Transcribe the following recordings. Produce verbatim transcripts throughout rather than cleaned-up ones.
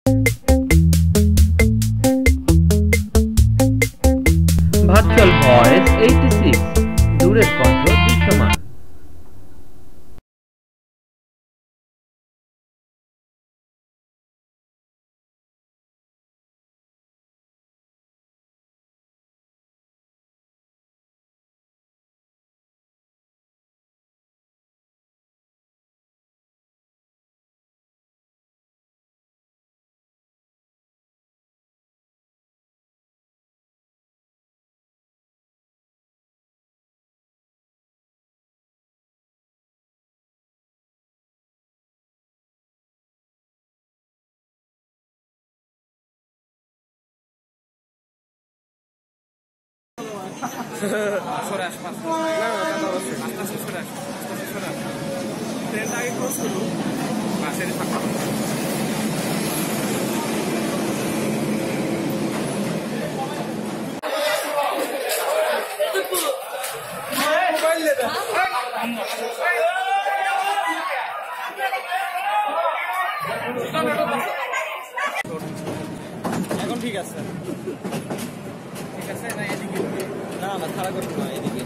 Virtual voice eighty six, দূরের কণ্ঠ দৃশ্যমান। সরে আস পাঁচ আস্তে আস্তে সরে আস আস্তে আস্তে সরে আস ট্রেনটা আগে ক্রস করুন বাসের ফাঁকা এখন ঠিক আছে ঠিক আছে না এদিকে না না খারাপ করবো না এদিকে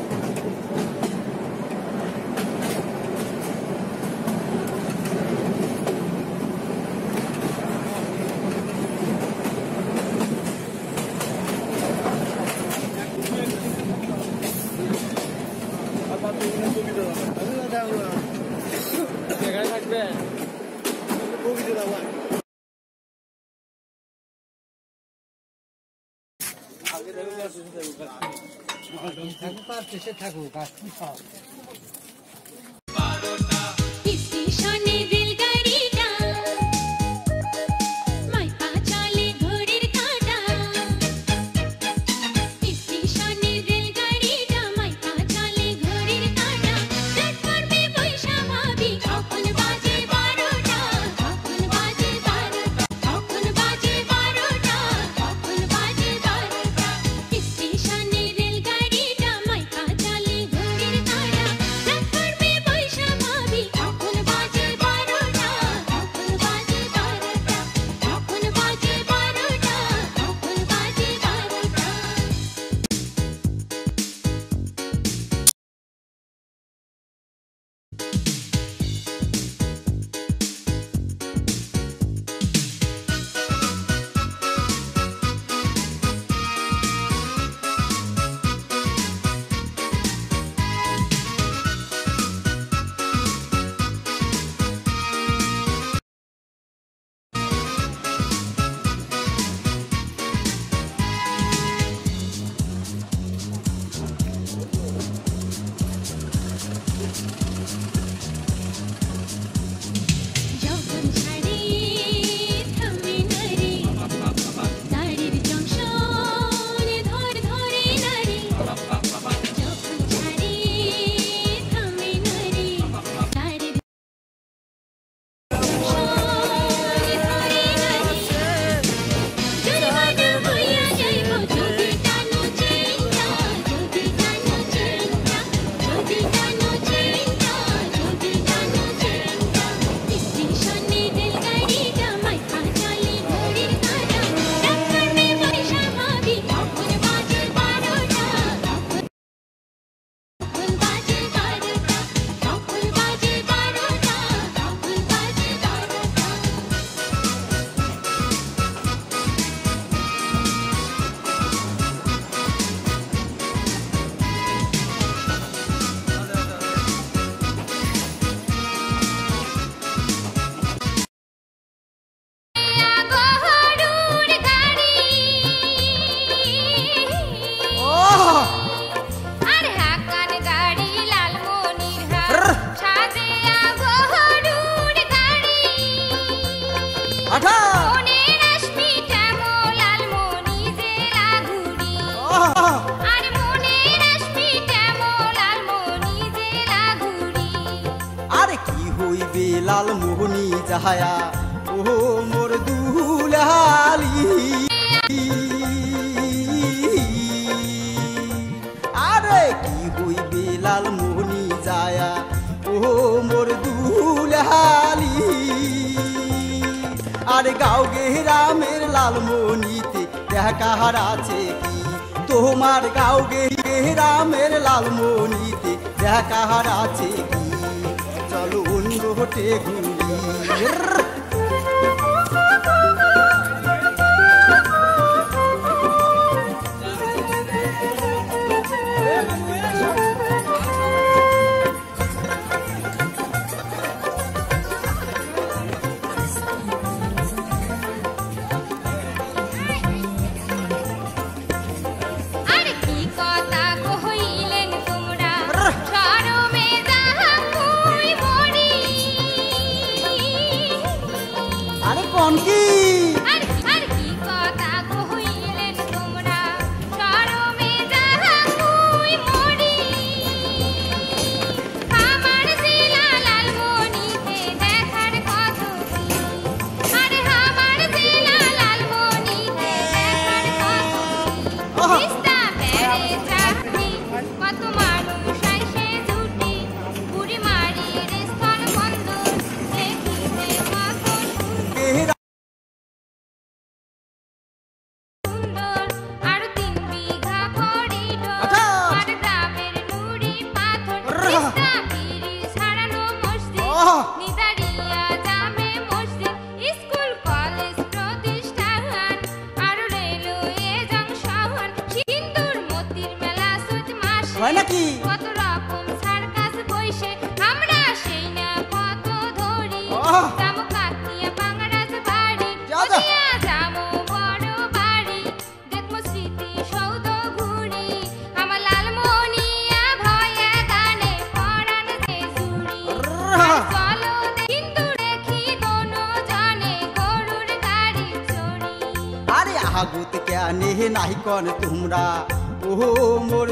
এখানে থাকবে থাকুক স্টেশনে রেলগাড়িটা মাইপা চলে ঘড়ির কাঁটা স্টেশনে রেলগাড়িটা মাইপা চলে ঘড়ির কাঁটা প্ল্যাটফর্মে বৈশা ভাবি কখন বাজে বারোটা কখন বাজে বারোটা কখন বাজে বারোটা কখন বাজে বারোটা স্টেশনে রেলগাড়িটা মাইপা চলে ঘড়ির কাঁটা প্ল্যাটফর্মে বৈশা ভাবি কখন বাজে বারোটা কখন বাজে বারোটা কখন বাজে বারোটা কখন বাজে বারোটা যখন ছাড়ি থামে নারে গাড়ির জংশনে ধর ধরে নারে যখন ছাড়ি থামে নারে গাড়ির জংশনে ধরে নারে জরিমানা হইয়া যাইব যদি টানো চেইনটা যদি টানো চেইনটা যদি টানো চেইনটা যদি টানো চেইনটা স্টেশনে রেলগাড়িটা মাইপা চলে ঘড়ির কাঁটা প্ল্যাটফর্মে বৈশা ভাবি কখন বাজে বারোটা কখন বাজে বারোটা কখন বাজে বারোটা কখন বাজে বারোটা গহরুর গাড়ি আর হাকান গাড়ি লালমনির হাট সাজেয়া গহরুর গাড়ি মনে রশ্মি টেমো লালমনি যে লাগুড়ি আর মনে রশ্মি টেমো লালমনি যে লাগুড়ি আরে কি হইবে লালমোহনী যাহায়া ও মোর দুলালি আরে কি হইবে লালমোহনী যায়া ও মোর দুলালি তোমার গাঁও গ্রামের লালমনিতে দেখা আছে কি তোমার গাঁও গ্রামের লালমনিতে দেখা আছে কি চলো অন্য হোটে ঘুরি হয় নাকি কত রকম সার্কাস বইসে আমরা সেই না কত ধরি যাবো কাকিয়া বাংলাদেশ বাড়ি দিয়া যাবো বড় বাড়ি দেখবো স্মৃতি সৌধ ঘুরি আমার লালমনিয়া ভয়া গানে পরাণ যে জুড়ি চলো কিন্তু দেখি দোনো জানে গরুর গাড়ি চড়ি আরে আগুত কেনে নাই কন তোমরা ও মোর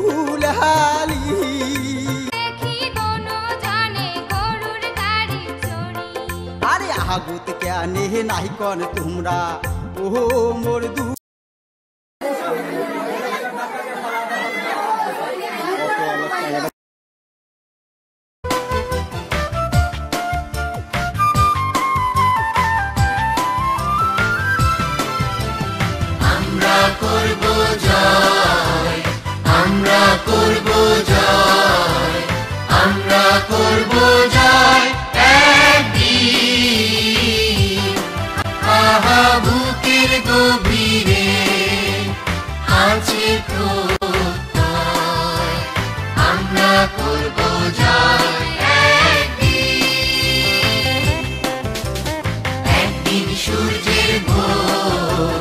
দুলালি দেখি দোনো জানে গরুর গাড়ি চড়ি আরে আগুত কেনে নাই কন তোমরা ও মোর দু আমরা করব জয় আমরা করব জয় আমরা করব জয় একদিন আহা বুকের গভীরে আছে প্রত্যয় আমরা করব জয় একদিন একদিন সূর্যের ভোর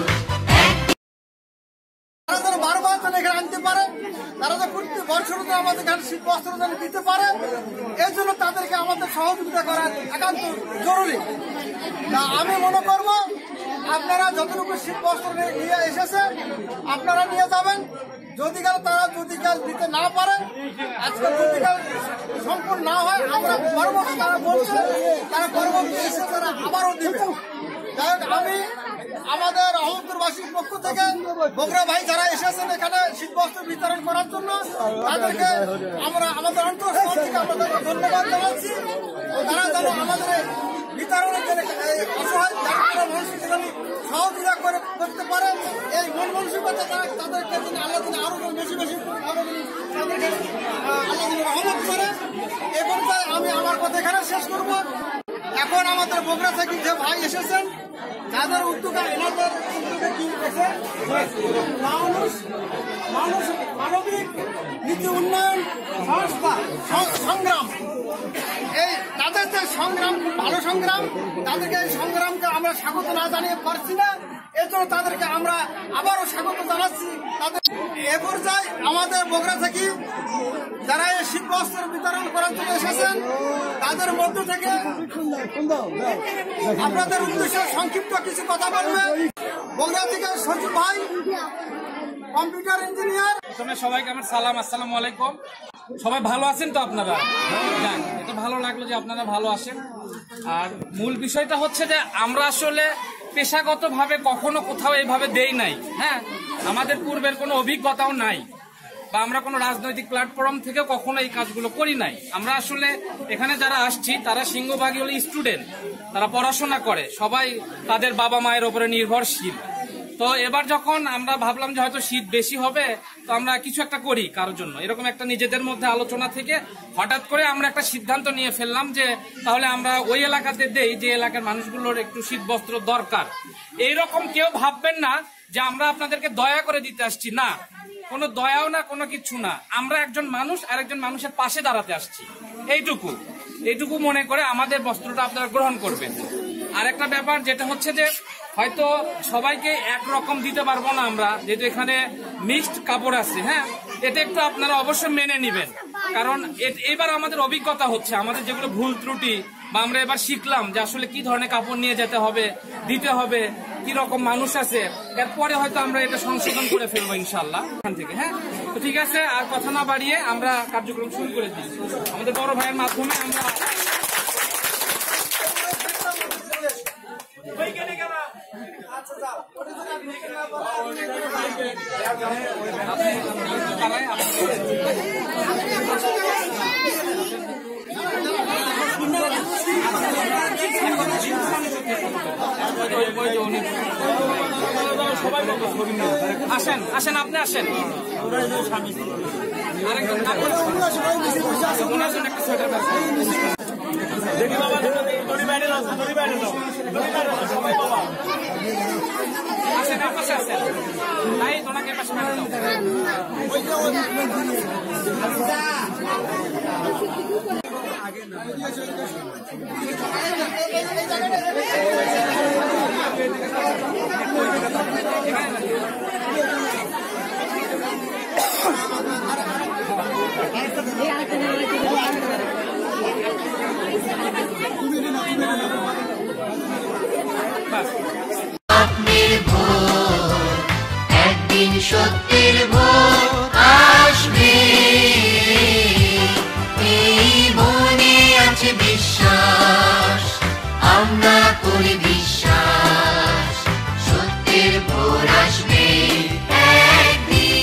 তারা বারবার যেন এখানে আনতে পারে তারা যে প্রতি বছর আমাদের এখানে শীত বস্ত্র যেন দিতে পারে এই জন্য তাদেরকে আমাদের সহযোগিতা করা একান্ত জরুরি। তা আমি মনে করব আপনারা যতটুকু শীত বস্ত্র নিয়ে এসেছে আপনারা নিয়ে যাবেন। যদি কাল তারা যদি কাল দিতে না পারে আজকে যদি কাল সম্পূর্ণ না হয় আমরা পরবর্তী তারা বলছে তারা পরবর্তী এসে তারা আবারও দিবে। যাই হোক আমি আমাদের রহমতপুরবাসীর পক্ষ থেকে বগুড়া ভাই যারা এসেছেন এখানে শীতবস্ত্র বিতরণ করার জন্য তাদেরকে আমরা আমাদের অন্তঃস্থল থেকে আমরা তাদের ধন্যবাদ জানাচ্ছি। তারা যেন আমাদের বিতরণের জন্য অসহায় যারা মানুষকে যেন সহযোগিতা করে করতে পারে এই মন মানসিকতা তারা তাদেরকে যেন আল্লাহ দিন আরো বেশি বেশি আরো তাদেরকে আল্লাহ দিন রহমত করে। এ পর্যায়ে আমি আমার কথা এখানে শেষ করবো। এখন আমাদের বগুড়া থেকে যে ভাই এসেছেন যাদের উদ্যোগে এনাদের উদ্যোগে কি হয়েছে মানুষ মানুষ মানবিক নীতি উন্নয়ন সংস্থা সংগ্রাম এই তাদের যে সংগ্রাম ভালো সংগ্রাম তাদেরকে এই সংগ্রামকে আমরা স্বাগত না জানিয়ে পারছি না। এর জন্য তাদেরকে আমরা আবারও স্বাগত জানাচ্ছি। তাদের এ পর্যায়ে আমাদের বগুড়া থেকে যারা এই শীত বস্ত্র বিতরণ করার জন্য এসেছেন তাদের মধ্য থেকে আপনাদের উদ্দেশ্যে সংক্ষিপ্ত কিছু কথা বলবে বগুড়া থেকে সচিব ভাই কম্পিউটার ইঞ্জিনিয়ার। প্রথমে সবাইকে আমার সালাম, আসসালামু আলাইকুম। সবাই ভালো আছেন তো আপনারা? যাক, এটা ভালো লাগলো যে আপনারা ভালো আছেন। আর মূল বিষয়টা হচ্ছে যে আমরা আসলে পেশাগতভাবে কখনো কোথাও এইভাবে দেই নাই। হ্যাঁ, আমাদের পূর্বের কোনো অভিজ্ঞতাও নাই। বা আমরা কোনো রাজনৈতিক প্ল্যাটফর্ম থেকে কখনো এই কাজগুলো করি নাই। আমরা আসলে এখানে যারা আসছি তারা সিংহভাগই হলো স্টুডেন্ট, তারা পড়াশোনা করে, সবাই তাদের বাবা মায়ের উপরে নির্ভরশীল। তো এবার যখন আমরা ভাবলাম যে হয়তো শীত বেশি হবে, তো আমরা কিছু একটা করি কারোর জন্য, এরকম একটা নিজেদের মধ্যে আলোচনা থেকে হঠাৎ করে আমরা একটা সিদ্ধান্ত নিয়ে ফেললাম যে তাহলে আমরা ওই এলাকাতে দেই যে এলাকার মানুষগুলোর একটু শীত বস্ত্র দরকার। এইরকম কেউ ভাববেন না যে আমরা আপনাদেরকে দয়া করে দিতে আসছি, না, কোনো দয়াও না, কোনো কিছু না। আমরা একজন মানুষ আর একজন মানুষের পাশে দাঁড়াতে আসছি, এইটুকু এইটুকু মনে করে আমাদের বস্ত্রটা আপনারা গ্রহণ করবেন। আর একটা ব্যাপার যেটা হচ্ছে যে হয়তো সবাইকে একরকম দিতে পারবো না আমরা, যেহেতু এখানে মিক্সড কাপড় আছে। হ্যাঁ, এটা একটু আপনারা অবশ্যই মেনে নেবেন, কারণ এবার আমাদের অভিজ্ঞতা হচ্ছে, আমাদের যেগুলো ভুল ত্রুটি বা আমরা এবার শিখলাম যে আসলে কি ধরনের কাপড় নিয়ে যেতে হবে, দিতে হবে, কি রকম মানুষ আছে, এরপরে হয়তো আমরা এটা সংশোধন করে ফেলবো ইনশাল্লাহ এখান থেকে। হ্যাঁ, তো ঠিক আছে, আর কথা না বাড়িয়ে আমরা কার্যক্রম শুরু করে দিই। আমাদের বড় ভাইয়ের মাধ্যমে আমরা আসেন আসেন আপনি আসেন, আরেকজন ওনার জন্য একটা সোয়েটার ব্যবস্থা দেখি বাবা, দড়ি বাইরে দাও, দড়ি বাইরে দাও, দড়ি বাইরে দাও সবাই বাবা। আসেন এর পাশে আসেন, নাই ওনাকে পাশে বাইরে দাও। স্বপ্নের ভোর, একদিন সত্যের ভোর আসবে, এই মনে আছে বিশ্বাস, আমরা করি বিশ্বাস, সত্যের ভোর আসবে একদিন।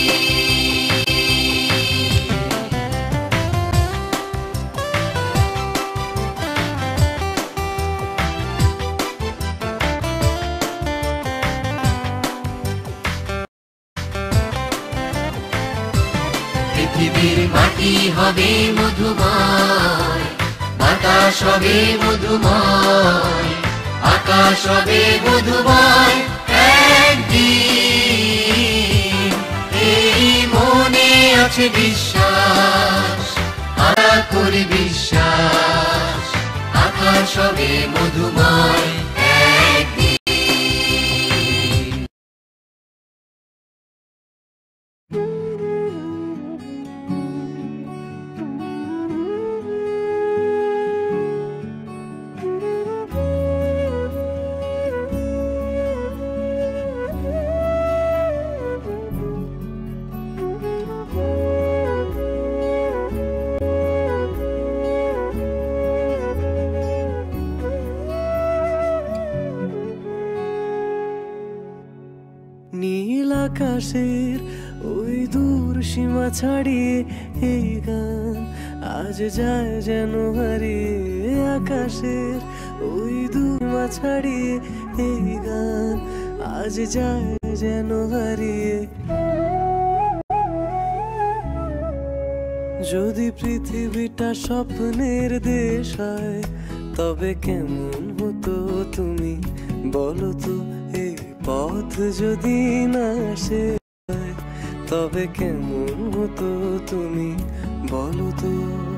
পৃথিবীর মাটি হবে মধুময়, বাতাস হবে মধুময়, আকাশ হবে মধুময় একদিন, এই মনে আছে বিশ্বাস, আমরা করি বিশ্বাস, আকাশ হবে মধুময় একদিন। নীল আকাশের ওই দূর সীমা ছাড়িয়ে এই গান আজ যায় যেন হারিয়ে, আকাশের ওই দূর সীমা ছাড়িয়ে এই গান আজ যায় যেন হারিয়ে। যদি পৃথিবীটা স্বপ্নের দেশ হয় তবে কেমন হতো তুমি বলো তো, এই পথ যদি না শেষ হয় তবে কেমন হতো তুমি বলো তো।